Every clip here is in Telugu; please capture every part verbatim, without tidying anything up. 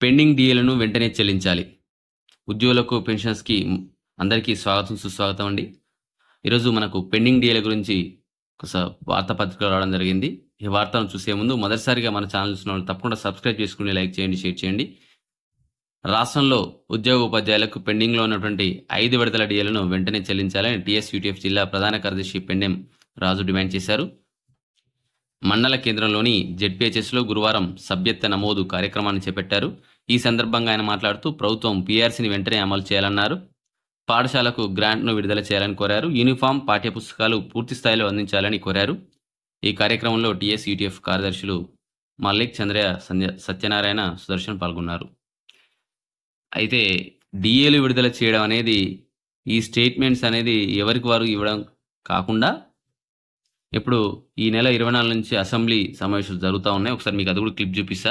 పెండింగ్ డీఏలను వెంటనే చెల్లించాలి. ఉద్యోగులకు, పెన్షనర్స్‌కి అందరికీ స్వాగతం, సుస్వాగతం అండి. ఈరోజు మనకు పెండింగ్ డీఏల గురించి ఒక స వార్తాపత్రికలో రావడం జరిగింది. ఈ వార్తను చూసే ముందు మొదటిసారిగా మన ఛానల్ చూస్తున్న వాళ్ళు తప్పకుండా సబ్స్క్రైబ్ చేసుకొని లైక్ చేయండి, షేర్ చేయండి. రాష్ట్రంలో ఉద్యోగ ఉపాధ్యాయులకు పెండింగ్‌లో ఉన్నటువంటి ఐదు విడతల డీఏలను వెంటనే చెల్లించాలని టీఎస్ యూటీఎఫ్ జిల్లా ప్రధాన కార్యదర్శి పెండెం రాజు డిమాండ్ చేశారు. మండల కేంద్రంలోని జెడ్పీహెచ్ఎస్లో గురువారం సభ్యత్వ నమోదు కార్యక్రమాన్ని చేపట్టారు. ఈ సందర్భంగా ఆయన మాట్లాడుతూ ప్రభుత్వం పీఆర్సీని వెంటనే అమలు చేయాలన్నారు. పాఠశాలకు గ్రాంట్ను విడుదల చేయాలని కోరారు. యూనిఫామ్, పాఠ్యపుస్తకాలు పూర్తి స్థాయిలో అందించాలని కోరారు. ఈ కార్యక్రమంలో టీఎస్ యూటీఎఫ్ కార్యదర్శులు మల్లిక్, చంద్రయ్య, సంధ్య సత్యనారాయణ, సుదర్శన్ పాల్గొన్నారు. అయితే డీఏలు విడుదల చేయడం అనేది, ఈ స్టేట్మెంట్స్ అనేది ఎవరికి వారు ఇవ్వడం కాకుండా ఇప్పుడు ఈ నెల ఇరవై నాలుగు నుంచి అసెంబ్లీ సమావేశాలు జరుగుతూ ఉన్నాయి. ఒకసారి మీకు అది కూడా క్లిప్ చూపిస్తా.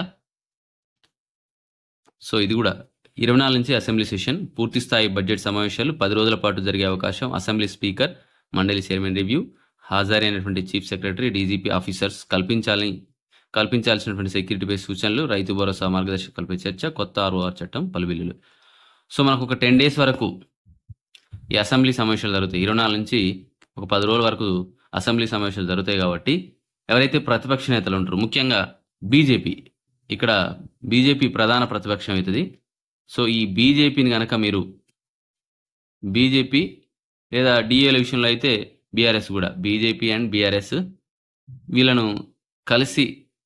సో ఇది కూడా ఇరవై నాలుగు నుంచి అసెంబ్లీ సెషన్, పూర్తి స్థాయి బడ్జెట్ సమావేశాలు పది రోజుల పాటు జరిగే అవకాశం. అసెంబ్లీ స్పీకర్, మండలి చైర్మన్ రివ్యూ, హాజరైనటువంటి చీఫ్ సెక్రటరీ, డీజీపీ ఆఫీసర్స్ కల్పించాలని కల్పించాల్సినటువంటి సెక్యూరిటీపై సూచనలు, రైతు భరోసా మార్గదర్శకాలపై చర్చ, కొత్త ఆర్ఓఆర్ చట్టం, పలు బిల్లులు. సో మనకు ఒక టెన్ డేస్ వరకు ఈ అసెంబ్లీ సమావేశాలు జరుగుతాయి. ఇరవై నాలుగు నుంచి ఒక పది రోజుల వరకు అసెంబ్లీ సమావేశాలు జరుగుతాయి. కాబట్టి ఎవరైతే ప్రతిపక్ష నేతలు ఉంటారో, ముఖ్యంగా బీజేపీ, ఇక్కడ బీజేపీ ప్రధాన ప్రతిపక్షం అవుతుంది. సో ఈ బీజేపీని కనుక మీరు బీజేపీ లేదా డిఏల విషయంలో అయితే బీఆర్ఎస్ కూడా, బీజేపీ అండ్ బీఆర్ఎస్ వీళ్ళను కలిసి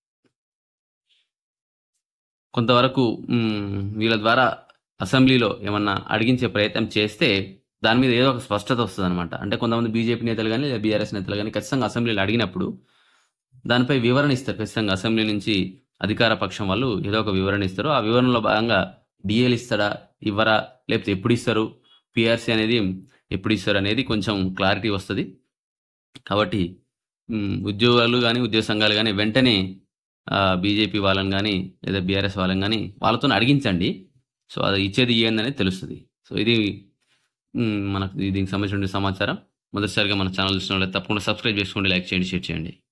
కొంతవరకు వీళ్ళ ద్వారా అసెంబ్లీలో ఏమన్నా అడిగించే ప్రయత్నం చేస్తే దాని మీద ఏదో ఒక స్పష్టత వస్తుంది అనమాట. అంటే కొంతమంది బీజేపీ నేతలు కానీ లేదా బీఆర్ఎస్ నేతలు కానీ ఖచ్చితంగా అసెంబ్లీలో అడిగినప్పుడు దానిపై వివరణ ఇస్తారు. ఖచ్చితంగా అసెంబ్లీ నుంచి అధికార పక్షం వాళ్ళు ఏదో ఒక వివరణ ఇస్తారు. ఆ వివరణలో భాగంగా డిఏలు ఇస్తారా, ఇవ్వరా, లేకపోతే ఎప్పుడు ఇస్తారు, పిఆర్సీ అనేది ఎప్పుడు ఇస్తారు అనేది కొంచెం క్లారిటీ వస్తుంది. కాబట్టి ఉద్యోగాలు కానీ ఉద్యోగ సంఘాలు కానీ వెంటనే బీజేపీ వాళ్ళని కానీ లేదా బీఆర్ఎస్ వాళ్ళని కానీ వాళ్ళతో అడిగించండి. సో అది ఇచ్చేది ఏందనేది తెలుస్తుంది. సో ఇది మనకు దీనికి సంబంధించిన సమాచారం. మొదటిసారిగా మన ఛానల్ చూసిన వాళ్ళు తప్పకుండా సబ్స్క్రైబ్ చేసుకోండి, లైక్ చేయండి, షేర్ చేయండి.